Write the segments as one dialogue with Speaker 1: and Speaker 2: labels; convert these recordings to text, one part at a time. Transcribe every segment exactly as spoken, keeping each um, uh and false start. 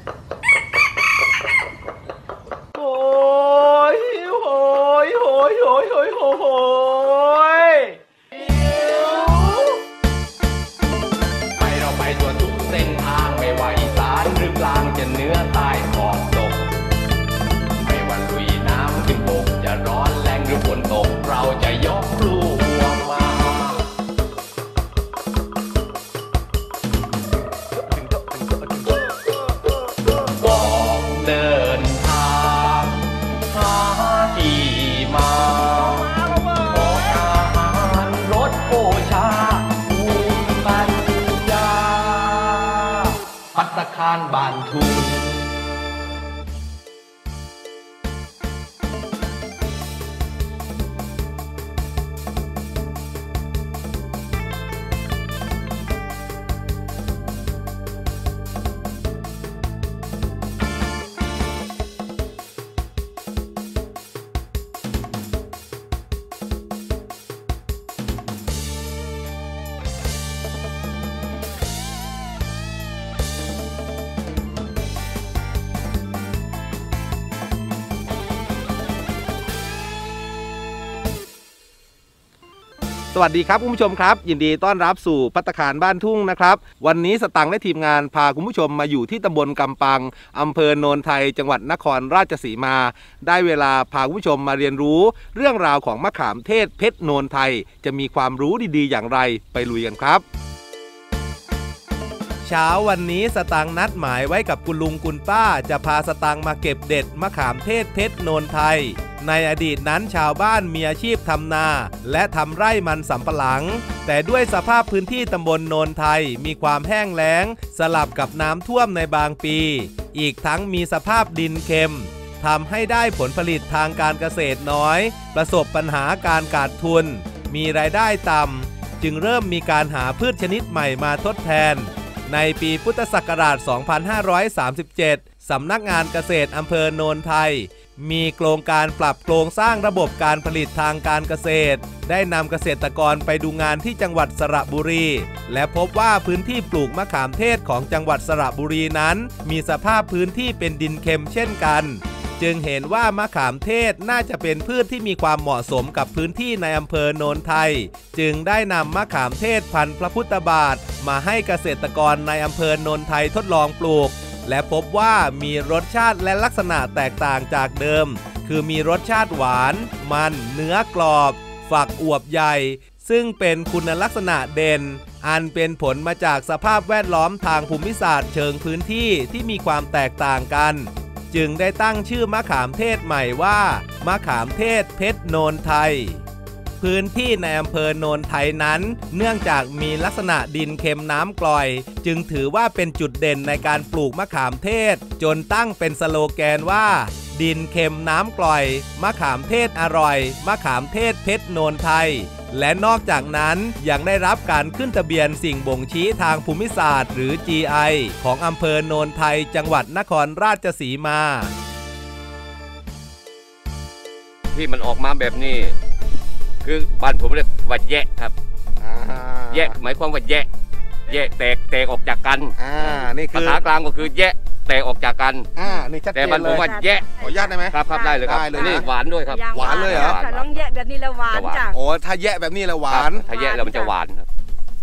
Speaker 1: โอ้ยโหยโหยโหยโหยโหยโหยไปเราไปทั่วทุกเส้นทางไม่ว่าอีสานหรือกลางจะเหนือใต้ขอบตกไม่ว่าลุยน้ำขึ้นบกจะร้อนแรงหรือฝนตกเราจะยกลูกวัวมาบอกเดินทางหาที่มาของอาหารรสโอชาภูมิปัญญาภัตตาคารบ้านทุ่ง
Speaker 2: สวัสดีครับคุณผู้ชมครับยินดีต้อนรับสู่ภัตตาคารบ้านทุ่งนะครับวันนี้สตังค์และทีมงานพาคุณผู้ชมมาอยู่ที่ตำบลกำปังอำเภอโนนไทยจังหวัดนครราชสีมาได้เวลาพาคุณผู้ชมมาเรียนรู้เรื่องราวของมะขามเทศเพชรโนนไทยจะมีความรู้ดีๆอย่างไรไปลุยกันครับเช้าวันนี้สตังค์นัดหมายไว้กับคุณลุงคุณป้าจะพาสตังค์มาเก็บเด็ดมะขามเทศเพชรโนนไทยในอดีตนั้นชาวบ้านมีอาชีพทำนาและทำไร่มันสำปะหลังแต่ด้วยสภาพพื้นที่ตำบลโนนไทยมีความแห้งแล้งสลับกับน้ำท่วมในบางปีอีกทั้งมีสภาพดินเค็มทำให้ได้ผลผลิตทางการเกษตรน้อยประสบปัญหาการขาดทุนมีรายได้ต่ำจึงเริ่มมีการหาพืชชนิดใหม่มาทดแทนในปีพุทธศักราช สองพันห้าร้อยสามสิบเจ็ด สำนักงานเกษตรอำเภอโนนไทยมีโครงการปรับโครงสร้างระบบการผลิตทางการเกษตรได้นำเกษตรกรไปดูงานที่จังหวัดสระบุรีและพบว่าพื้นที่ปลูกมะขามเทศของจังหวัดสระบุรีนั้นมีสภาพพื้นที่เป็นดินเค็มเช่นกันจึงเห็นว่ามะขามเทศน่าจะเป็นพืชที่มีความเหมาะสมกับพื้นที่ในอำเภอโนนไทยจึงได้นำมะขามเทศพันธุ์พระพุทธบาทมาให้เกษตรกรในอำเภอโนนไทยทดลองปลูกและพบว่ามีรสชาติและลักษณะแตกต่างจากเดิมคือมีรสชาติหวานมันเนื้อกรอบฝักอวบใหญ่ซึ่งเป็นคุณลักษณะเด่นอันเป็นผลมาจากสภาพแวดล้อมทางภูมิศาสตร์เชิงพื้นที่ที่มีความแตกต่างกันจึงได้ตั้งชื่อมะขามเทศใหม่ว่ามะขามเทศเพชรโนนไทยพื้นที่ในอำเภอโนนไทยนั้นเนื่องจากมีลักษณะดินเค็มน้ำกร่อยจึงถือว่าเป็นจุดเด่นในการปลูกมะขามเทศจนตั้งเป็นสโลแกนว่าดินเค็มน้ำกร่อยมะขามเทศอร่อยมะขามเทศเพชรโนนไทยและนอกจากนั้นยังได้รับการขึ้นทะเบียนสิ่งบ่งชี้ทางภูมิศาสตร์หรือ จี ไอ ของอำเภอโนนไทยจังหวัดนครราชสีมา
Speaker 1: ที่มันออกมาแบบนี้คือบ้านผมเรียกว่าแยะครับแยะหมายความว่าแยะแยะแตกแตกออกจากกัน
Speaker 2: อ่านี่คือ
Speaker 1: ภาษากลางก็คือแยะแตกออกจากกัน
Speaker 2: อ่านี่ชัดเจนเลย
Speaker 1: แต่มันผมว่าแยะ
Speaker 2: ขออนุญาตได้ไหม
Speaker 1: ครับครับได้เลยครับนี่หวานด้วยครับ
Speaker 2: หวานเลยเหรอ
Speaker 3: ถ้าลองแยะแบบนี้แล้วหวานจ้ะ
Speaker 2: โอ้ถ้าแยะแบบนี้แล้วหวาน
Speaker 1: ถ้าแยะแล้วมันจะหวานครับ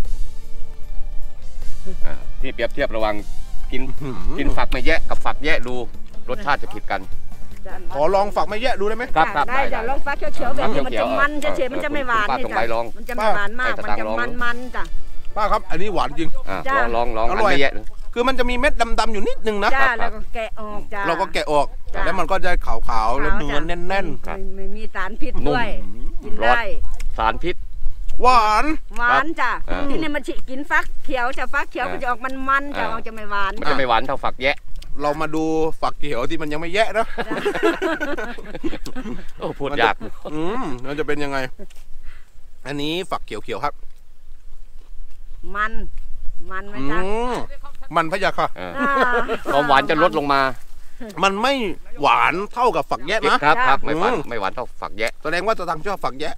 Speaker 1: ที่เปรียบเทียบระหว่างกินกินฝักไม่แยะกับฝักแยะดูรสชาติจะผิดกัน
Speaker 2: ขอลองฝักไม่แยะดูได้ไหม
Speaker 1: ครับครับ
Speaker 3: ได้จ้ะลองฝักเขียวๆแบบนี้มันจะมันเฉยๆมันจะไม่หวานนี่จ้ะมันจะไม่หวานมากมันจะมันๆจ้ะ
Speaker 2: ป้าครับอันนี้หวานจริง
Speaker 1: ลองลองลองอร่อย
Speaker 2: คือมันจะมีเม็ดดำๆอยู่นิดนึงนะ
Speaker 3: จ้าแล้วก็แกะออกจ้า
Speaker 2: เราก็แกะออกแล้วมันก็จะขาวๆแล้วเนื้อแน่น
Speaker 3: ๆไม่มีสารพิษด้วยกินได้
Speaker 1: สารพิษ
Speaker 2: หวาน
Speaker 3: หวานจ้ะที่นี่มันฉีกกินฟักเขียวจะฟักเขียวมันจะออกมันๆจะออกจะไม่หวาน
Speaker 1: มันจะไม่หวานเท่าฝักแยะ
Speaker 2: เรามาดูฝักเขียวที่มันยังไม่แยะนะ
Speaker 1: โอ้พูดยาก
Speaker 2: อืมมันจะเป็นยังไงอันนี้ฝักเขียวๆครับ
Speaker 3: มันมันไหมจ๊ะ
Speaker 2: มันพะยะค่ะ
Speaker 1: ความหวานจะลดลงมา
Speaker 2: มันไม่หวานเท่ากับฝักแยะนะครับ
Speaker 1: ครับไม่หวานไม่หวานเท่าฝักแยะ
Speaker 2: แสดงว่าจะตั้งชอบฝักแยะ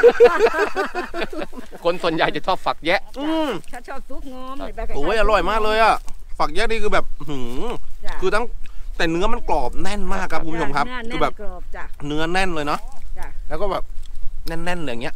Speaker 1: คนส่วนใหญ่จะชอบฝักแยะ
Speaker 3: ถ้าชอบซุปงอม
Speaker 2: โอ้ยอร่อยมากเลยอ่ะฝักแยะนี่คือแบบหืม
Speaker 4: คือทั้งแต่เนื้อมันกรอบแน่นมากครับคุณผู้ชมครับคือแบบเนื้อแน่นเลยเนาะแล้วก็แบบแน่นๆอย่างเงี้ย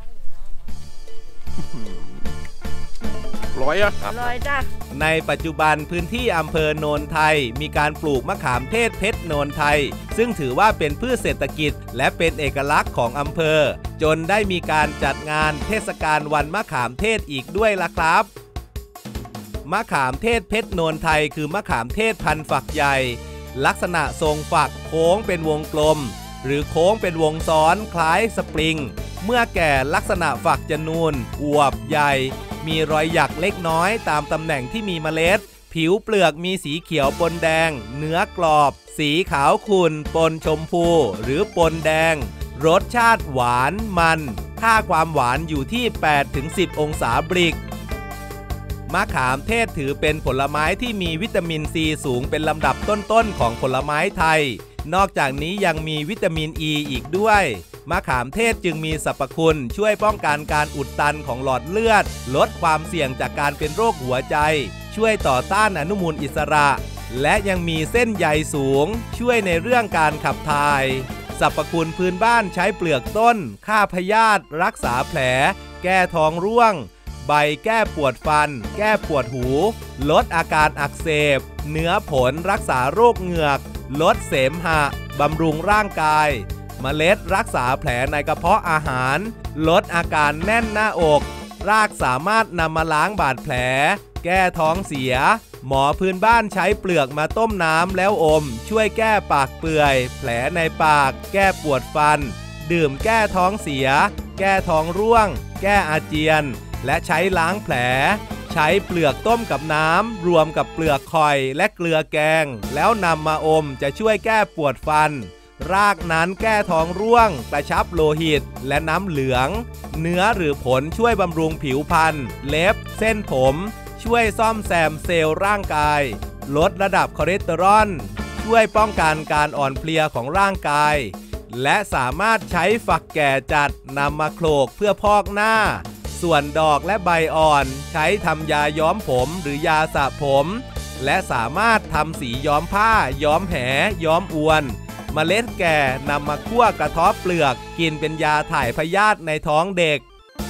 Speaker 4: ร้อยอะร้อยจ้ะ
Speaker 2: ในปัจจุบันพื้นที่อำเภอโนนไทยมีการปลูกมะขามเทศเพชรโนนไทยซึ่งถือว่าเป็นพืชเศรษฐกิจและเป็นเอกลักษณ์ของอำเภอจนได้มีการจัดงานเทศกาลวันมะขามเทศอีกด้วยล่ะครับมะขามเทศเพชรโนนไทยคือมะขามเทศพันธุ์ฝักใหญ่ลักษณะทรงฝักโค้งเป็นวงกลมหรือโค้งเป็นวงซ้อนคล้ายสปริงเมื่อแก่ลักษณะฝักจะนูนอวบใหญ่มีรอยหยักเล็กน้อยตามตำแหน่งที่มีเมล็ดผิวเปลือกมีสีเขียวปนแดงเนื้อกรอบสีขาวขุ่นปนชมพูหรือปนแดงรสชาติหวานมันค่าความหวานอยู่ที่ แปดถึงสิบ องศาบริกมะขามเทศถือเป็นผลไม้ที่มีวิตามินซีสูงเป็นลำดับต้นๆของผลไม้ไทยนอกจากนี้ยังมีวิตามินอ e ีอีกด้วยมะขามเทศจึงมีสรรพคุณช่วยป้องกันการอุดตันของหลอดเลือดลดความเสี่ยงจากการเป็นโรคหัวใจช่วยต่อต้านอนุมูลอิสระและยังมีเส้นใยสูงช่วยในเรื่องการขับถ่ายสรรพคุณพื้นบ้านใช้เปลือกต้นฆ่าพยาธิรักษาแผลแก้ท้องร่วงใบแก้ปวดฟันแก้ปวดหูลดอาการอักเสบเนื้อผลรักษาโรคเหงือกลดเสมหะบำรุงร่างกายเมล็ดรักษาแผลในกระเพาะอาหารลดอาการแน่นหน้าอกรากสามารถนำมาล้างบาดแผลแก้ท้องเสียหมอพื้นบ้านใช้เปลือกมาต้มน้ำแล้วอมช่วยแก้ปากเปื่อยแผลในปากแก้ปวดฟันดื่มแก้ท้องเสียแก้ท้องร่วงแก้อาเจียนและใช้ล้างแผลใช้เปลือกต้มกับน้ำรวมกับเปลือกข่อยและเกลือแกงแล้วนำมาอมจะช่วยแก้ปวดฟันรากนั้นแก้ท้องร่วงกระชับโลหิตและน้ำเหลืองเนื้อหรือผลช่วยบำรุงผิวพรรณเล็บเส้นผมช่วยซ่อมแซมเซลล์ร่างกายลดระดับคอเลสเตอรอลช่วยป้องกันการอ่อนเพลียของร่างกายและสามารถใช้ฝักแก่จัดนำมาโขลกเพื่อพอกหน้าส่วนดอกและใบอ่อนใช้ทำยาย้อมผมหรือยาสระผมและสามารถทำสีย้อมผ้าย้อมแหย้อมอวนเมล็ดแก่นำมาคั่วกระเทาะเปลือกกินเป็นยาถ่ายพยาธิในท้องเด็ก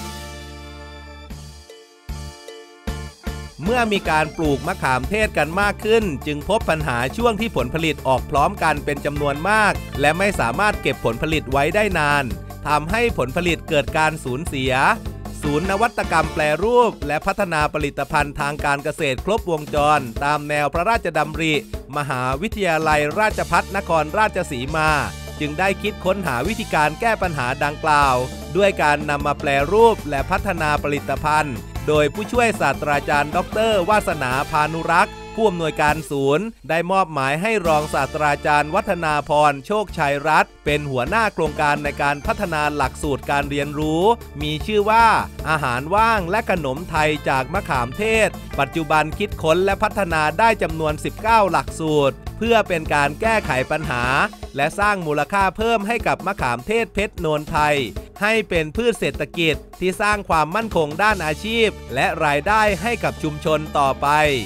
Speaker 2: เมื่อมีการปลูกมะขามเทศกันมากขึ้นจึงพบปัญหาช่วงที่ผลผลิตออกพร้อมกันเป็นจำนวนมากและไม่สามารถเก็บผลผลิตไว้ได้นานทำให้ผลผลิตเกิดการสูญเสียศูนย์นวัตกรรมแปรรูปและพัฒนาผลิตภัณฑ์ทางการเกษตรครบวงจรตามแนวพระราชดำริมหาวิทยาลัยราชภัฏนครราชสีมาจึงได้คิดค้นหาวิธีการแก้ปัญหาดังกล่าวด้วยการนำมาแปรรูปและพัฒนาผลิตภัณฑ์โดยผู้ช่วยศาสตราจารย์ดร.วาสนาพานุรักษ์ผู้อำนวยการศูนย์ได้มอบหมายให้รองศาสตราจารย์วัฒนาพรโชคชัยรัตน์เป็นหัวหน้าโครงการในการพัฒนาหลักสูตรการเรียนรู้มีชื่อว่าอาหารว่างและขนมไทยจากมะขามเทศปัจจุบันคิดค้นและพัฒนาได้จำนวนสิบเก้าหลักสูตรเพื่อเป็นการแก้ไขปัญหาและสร้างมูลค่าเพิ่มให้กับมะขามเทศเพชรโนนไทยให้เป็นพืชเศรษฐกิจที่สร้างความมั่นคงด้านอาชีพและรายได้ให้กับชุมชนต่อไป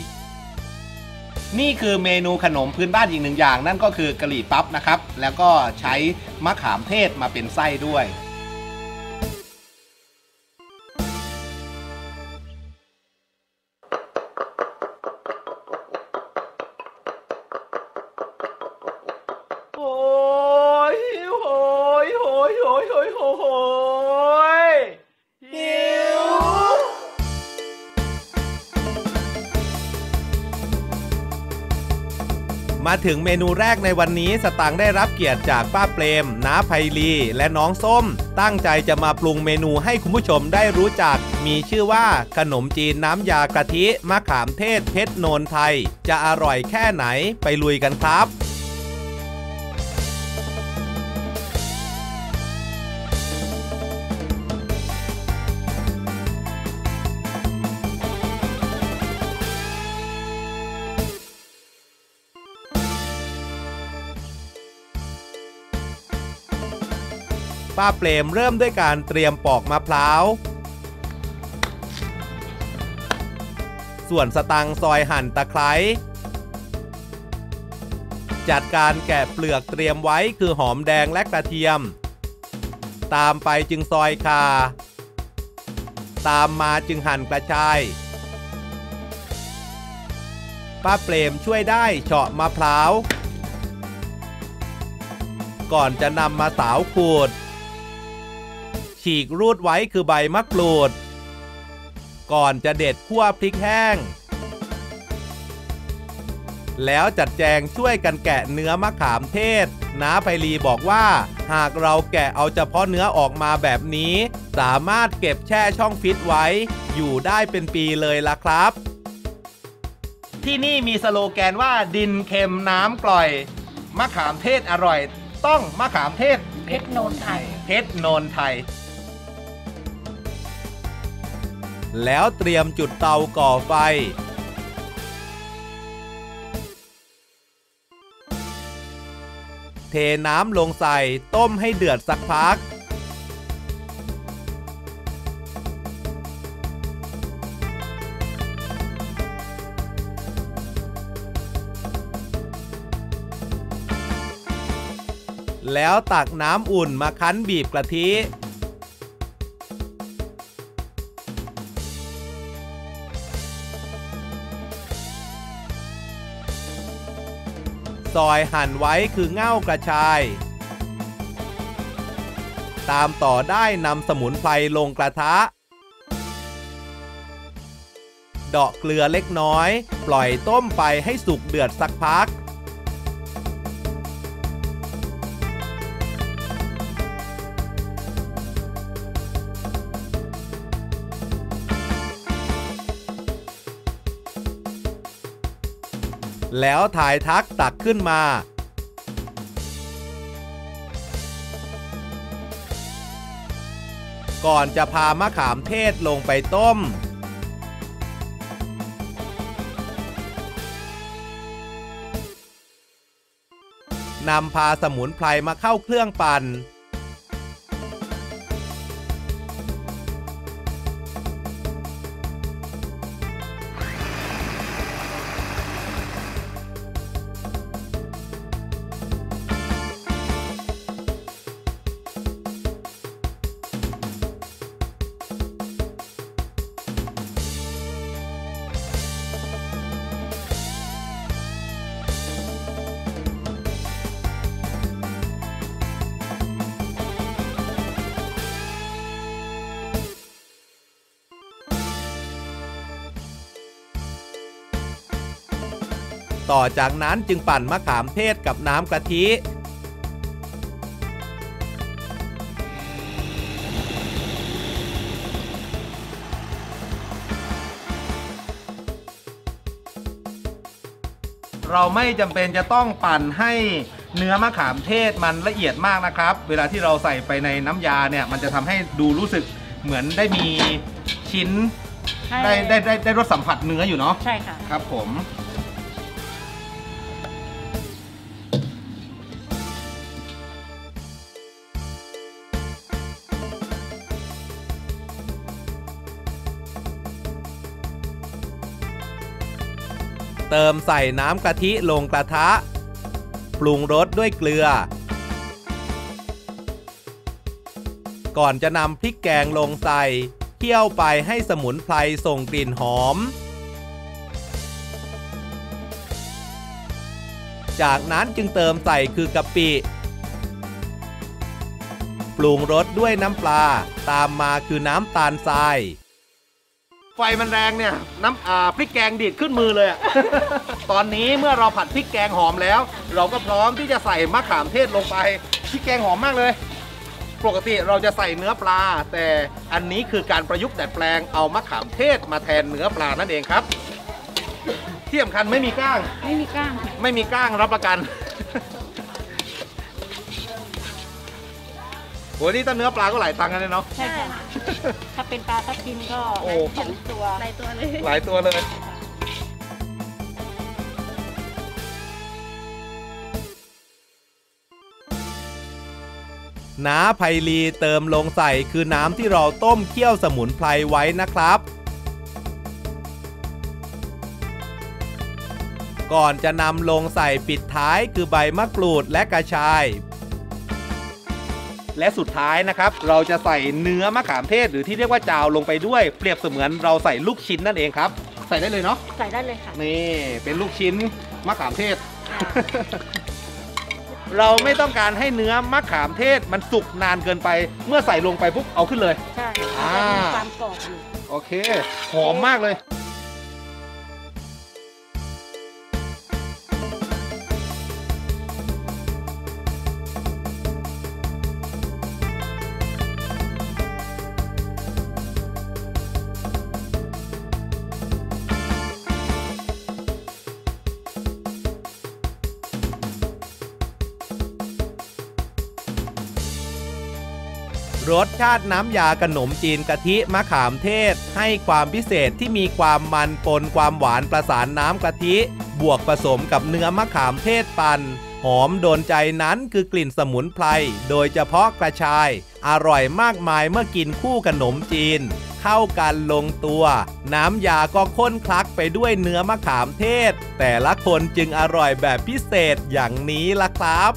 Speaker 2: นี่คือเมนูขนมพื้นบ้านอีกหนึ่งอย่างนั่นก็คือกะหรี่ปั๊บนะครับแล้วก็ใช้มะขามเทศมาเป็นไส้ด้วยโอ้ยโหยโหยโหยโหยโหยโหยหิวมาถึงเมนูแรกในวันนี้สตางค์ได้รับเกียรติจากป้าเปรมน้าไพลีและน้องส้มตั้งใจจะมาปรุงเมนูให้คุณผู้ชมได้รู้จักมีชื่อว่าขนมจีนน้ำยากะทิมะขามเทศเพชรโนนไทยจะอร่อยแค่ไหนไปลุยกันครับ ป้าเปรมเริ่มด้วยการเตรียมปอกมะพร้าวส่วนสตังค์ซอยหั่นตะไคร้จัดการแกะเปลือกเตรียมไว้คือหอมแดงและกระเทียมตามไปจึงซอยข่าตามมาจึงหั่นกระชายป้าเปรมช่วยได้เฉาะมะพร้าวก่อนจะนำมาสาวขูดฉีกรูดไว้คือใบมะกรูดก่อนจะเด็ดคั่วพริกแห้งแล้วจัดแจงช่วยกันแกะเนื้อมะขามเทศน้าไพลีบอกว่าหากเราแกะเอาเฉพาะเนื้อออกมาแบบนี้สามารถเก็บแช่ช่องฟิตไว้อยู่ได้เป็นปีเลยล่ะครับที่นี่มีสโลแกนว่าดินเค็มน้ำกร่อยมะขามเทศอร่อยต้องมะขามเทศ
Speaker 3: เพชรโนนไทย
Speaker 2: เพชรโนนไทยแล้วเตรียมจุดเตาก่อไฟเทน้ำลงใส่ต้มให้เดือดสักพักแล้วตักน้ำอุ่นมาคั้นบีบกะทิซอยหั่นไว้คือเง่ากระชายตามต่อได้นำสมุนไพรลงกระทะเดาะเกลือเล็กน้อยปล่อยต้มไปให้สุกเดือดสักพักแล้วถ่ายทักตักขึ้นมาก่อนจะพามะขามเทศลงไปต้มนำพาสมุนไพรมาเข้าเครื่องปั่นต่อจากนั้นจึงปั่นมะขามเทศกับน้ำกะทิเราไม่จำเป็นจะต้องปั่นให้เนื้อมะขามเทศมันละเอียดมากนะครับเวลาที่เราใส่ไปในน้ำยาเนี่ยมันจะทำให้ดูรู้สึกเหมือนได้มีชิ้นได้ได้ได้ได้รสสัมผัสเนื้ออยู่เนาะ
Speaker 3: ใช่ค่ะ
Speaker 2: ครับผมเติมใส่น้ำกะทิลงกระทะปรุงรสด้วยเกลือก่อนจะนำพริกแกงลงใส่เคี่ยวไปให้สมุนไพรส่งกลิ่นหอมจากนั้นจึงเติมใส่คือกะปิปรุงรสด้วยน้ำปลาตามมาคือน้ำตาลทรายไฟมันแรงเนี่ยน้ำอ่าพริกแกงดีดขึ้นมือเลยอะ ตอนนี้เมื่อเราผัดพริกแกงหอมแล้วเราก็พร้อมที่จะใส่มะขามเทศลงไปพริกแกงหอมมากเลยปกติเราจะใส่เนื้อปลาแต่อันนี้คือการประยุกต์ดัดแปลงเอามะขามเทศมาแทนเนื้อปลานั่นเองครับที่สำคัญไม่มีก้าง
Speaker 3: ไม่มีก้าง
Speaker 2: ไม่มีก้างรับประกันโหนี่ถ้าเนื้อปลาก็หลายตังค์กันเลยเนาะ
Speaker 3: ใช่ค่ะถ้าเป็นปลาทับทิมก็หลายตัวหลายตัวเลย
Speaker 2: หลายตัวเลยน้าไพลีเติมลงใส่คือน้ำที่เราต้มเคี่ยวสมุนไพรไว้นะครับก่อนจะนำลงใส่ปิดท้ายคือใบมะกรูดและกระชายและสุดท้ายนะครับเราจะใส่เนื้อมะขามเทศหรือที่เรียกว่าจาวลงไปด้วยเปรียบเสมือนเราใส่ลูกชิ้นนั่นเองครับใส่ได้เลยเนาะ
Speaker 3: ใส่ได้เลยค่ะ
Speaker 2: นี่เป็นลูกชิ้นมะขามเทศ เราไม่ต้องการให้เนื้อมะขามเทศมันสุกนานเกินไปเมื่อใส่ลงไปปุ๊บเอาขึ้นเลย
Speaker 3: ใช่มีความกรอบอยู่
Speaker 2: โอเคหอมมากเลยรสชาติน้ำยาขนมจีนกะทิมะขามเทศให้ความพิเศษที่มีความมันปนความหวานประสานน้ำกะทิบวกผสมกับเนื้อมะขามเทศปั่นหอมโดนใจนั้นคือกลิ่นสมุนไพรโดยเฉพาะกระชายอร่อยมากมายเมื่อกินคู่ขนมจีนเข้ากันลงตัวน้ำยาก็ข้นคลักไปด้วยเนื้อมะขามเทศแต่ละคนจึงอร่อยแบบพิเศษอย่างนี้ล่ะครับ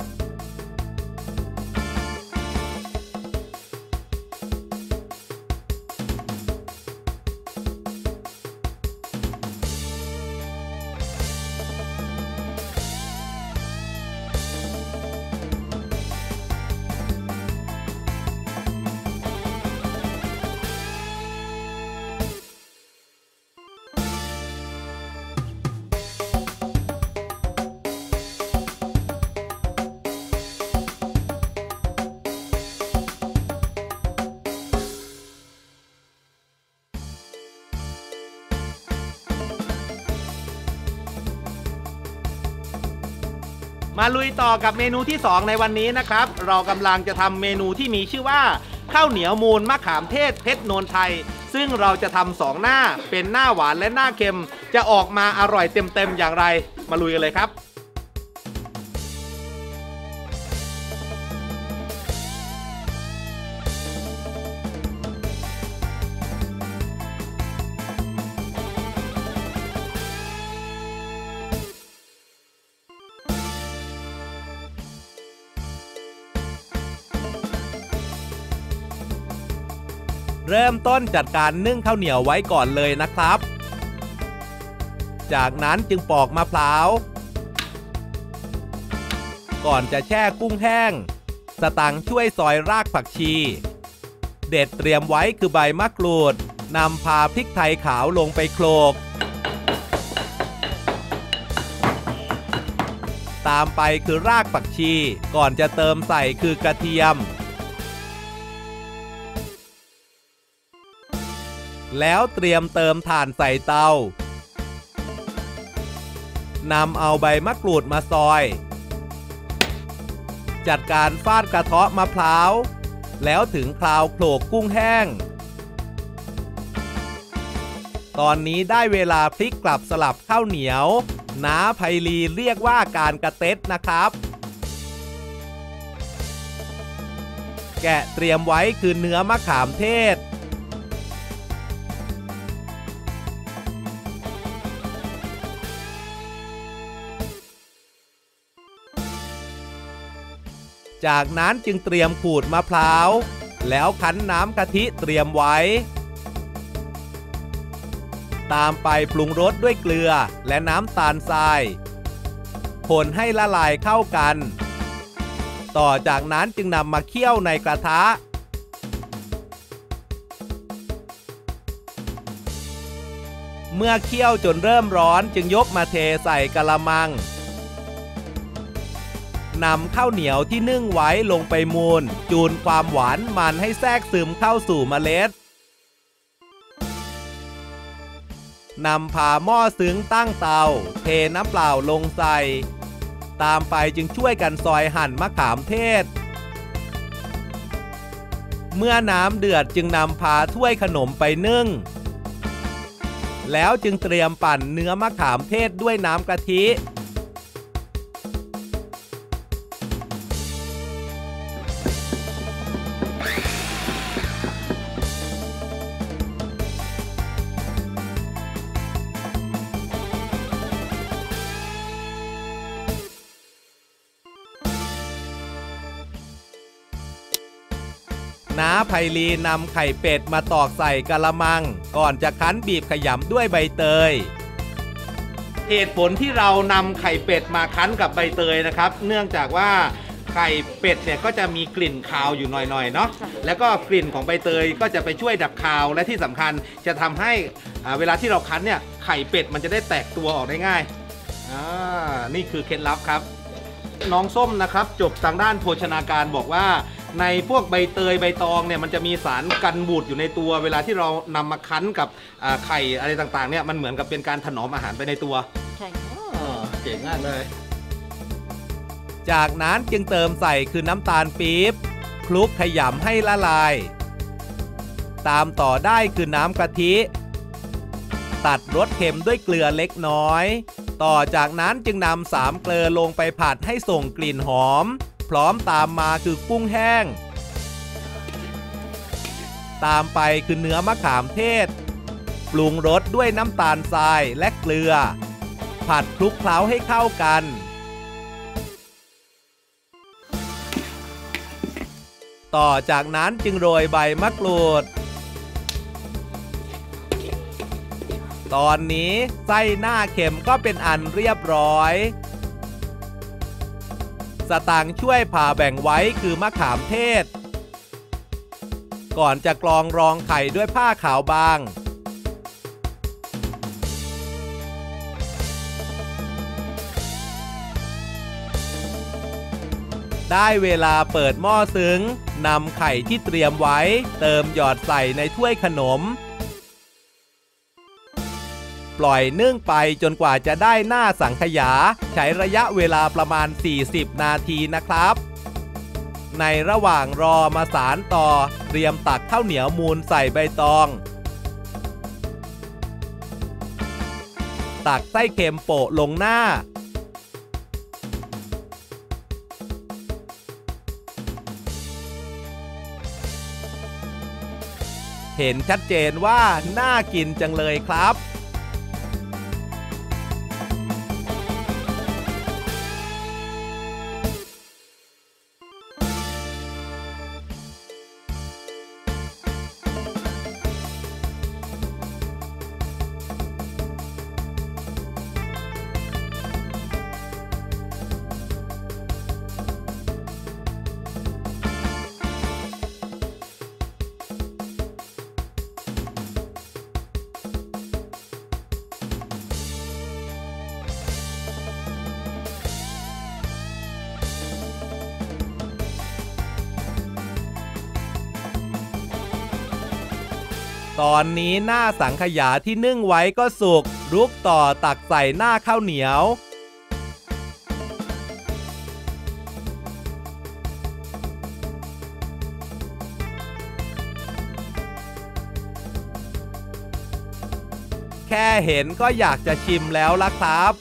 Speaker 2: มาลุยต่อกับเมนูที่สองในวันนี้นะครับเรากำลังจะทำเมนูที่มีชื่อว่าข้าวเหนียวมูลมะขามเทศเพชรโนนไทยซึ่งเราจะทำสองหน้าเป็นหน้าหวานและหน้าเค็มจะออกมาอร่อยเต็มๆอย่างไรมาลุยกันเลยครับเริ่มต้นจัดการนึ่งข้าวเหนียวไว้ก่อนเลยนะครับจากนั้นจึงปอกมะพร้าวก่อนจะแช่กุ้งแห้งสตังค์ช่วยซอยรากผักชีเด็ดเตรียมไว้คือใบมะกรูดนำพาพริกไทยขาวลงไปโขลกตามไปคือรากผักชีก่อนจะเติมใส่คือกระเทียมแล้วเตรียมเติมถ่านใส่เตานำเอาใบมะกรูดมาซอยจัดการฟาดกระเทาะมะพร้าวแล้วถึงคราวโขลกกุ้งแห้งตอนนี้ได้เวลาพลิกกลับสลับข้าวเหนียวน้าไพลีเรียกว่าการกระเต็ดนะครับแกะเตรียมไว้คือเนื้อมะขามเทศจากนั้นจึงเตรียมขูดมะพร้าวแล้วคั้นน้ำกะทิเตรียมไว้ตามไปปรุงรสด้วยเกลือและน้ำตาลทรายคนให้ละลายเข้ากันต่อจากนั้นจึงนำมาเคี่ยวในกระทะเมื่อเคี่ยวจนเริ่มร้อนจึงยกมาเทใส่กะละมังนำข้าวเหนียวที่นึ่งไว้ลงไปมูนจูนความหวานมันให้แทรกซึมเข้าสู่เมล็ดนำผ่าหม้อซึ้งตั้งเตาเทน้ำเปล่าลงใส่ตามไปจึงช่วยกันซอยหั่นมะขามเทศเมื่อน้ำเดือดจึงนำพาถ้วยขนมไปนึ่งแล้วจึงเตรียมปั่นเนื้อมะขามเทศด้วยน้ำกะทิน้าไพลีนำไข่เป็ดมาตอกใส่กะละมังก่อนจะคั้นบีบขยำด้วยใบเตยเหตุผลที่เรานำไข่เป็ดมาคั้นกับใบเตยนะครับเนื่องจากว่าไข่เป็ดเนี่ยก็จะมีกลิ่นคาวอยู่หน่อยๆเนาะแล้วก็กลิ่นของใบเตยก็จะไปช่วยดับคาวและที่สำคัญจะทำให้เวลาที่เราคั้นเนี่ยไข่เป็ดมันจะได้แตกตัวออกได้ง่ายอ่านี่คือเคล็ดลับครับน้องส้มนะครับจบทางด้านโภชนาการบอกว่าในพวกใบเตยใบตองเนี่ยมันจะมีสารกันบูดอยู่ในตัวเวลาที่เรานำมาคั้นกับไข่อะไรต่างๆเนี่ยมันเหมือนกับเป็นการถนอมอาหารไปในตัวใช่เก่งมากเลยจากนั้นจึงเติมใส่คือน้ำตาลปี๊บคลุกขยำให้ละลายตามต่อได้คือน้ำกะทิตัดรสเค็มด้วยเกลือเล็กน้อยต่อจากนั้นจึงนำสามเกลือลงไปผัดให้ส่งกลิ่นหอมพร้อมตามมาคือกุ้งแห้งตามไปคือเนื้อมะขามเทศปรุงรสด้วยน้ำตาลทรายและเกลือผัดคลุกเคล้าให้เข้ากันต่อจากนั้นจึงโรยใบมะกรูดตอนนี้ไส้หน้าเข็มก็เป็นอันเรียบร้อยสตางค์ช่วยผ่าแบ่งไว้คือมะขามเทศก่อนจะกรองรองไข่ด้วยผ้าขาวบางได้เวลาเปิดหม้อซึ้งนำไข่ที่เตรียมไว้เติมหยอดใส่ในถ้วยขนมปล่อยนึ่งไปจนกว่าจะได้หน้าสังขยาใช้ระยะเวลาประมาณสี่สิบนาทีนะครับในระหว่างรอมาสานต่อเตรียมตักข้าวเหนียวมูนใส่ใบตองตักไส้เค็มโปะลงหน้าเห็นชัดเจนว่าน่ากินจังเลยครับตอนนี้หน้าสังขยาที่นึ่งไว้ก็สุกลุกต่อตักใส่หน้าข้าวเหนียวแค่เห็นก็อยากจะชิมแล้วล่ะครับ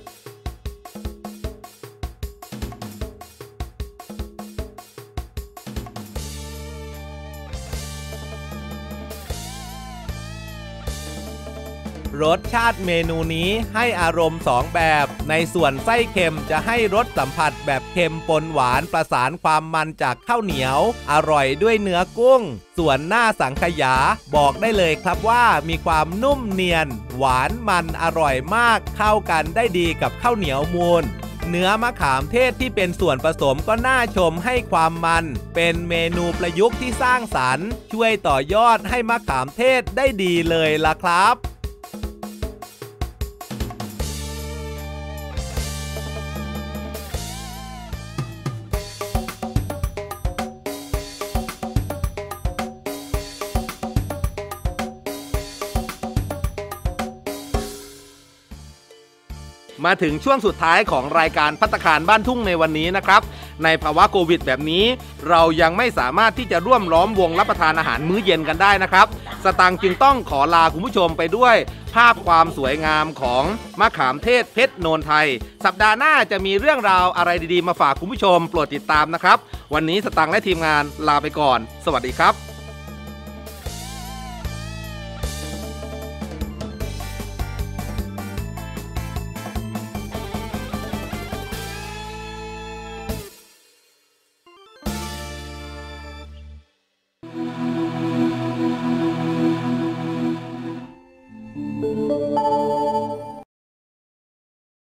Speaker 2: รสชาติเมนูนี้ให้อารมณ์สองแบบในส่วนไส้เค็มจะให้รสสัมผัสแบบเค็มปนหวานประสานความมันจากข้าวเหนียวอร่อยด้วยเนื้อกุ้งส่วนหน้าสังขยาบอกได้เลยครับว่ามีความนุ่มเนียนหวานมันอร่อยมากเข้ากันได้ดีกับข้าวเหนียวมูนเนื้อมะขามเทศที่เป็นส่วนผสมก็น่าชมให้ความมันเป็นเมนูประยุกต์ที่สร้างสรรค์ช่วยต่อยอดให้มะขามเทศได้ดีเลยล่ะครับ มาถึงช่วงสุดท้ายของรายการภัตตาคารบ้านทุ่งในวันนี้นะครับในภาวะโควิดแบบนี้เรายังไม่สามารถที่จะร่วมล้อมวงรับประทานอาหารมื้อเย็นกันได้นะครับสตังค์จึงต้องขอลาคุณผู้ชมไปด้วยภาพความสวยงามของมะขามเทศเพชรโนนไทยสัปดาห์หน้าจะมีเรื่องราวอะไรดีๆมาฝากคุณผู้ชมโปรดติดตามนะครับวันนี้สตังค์และทีมงานลาไปก่อนสวัสดีครับ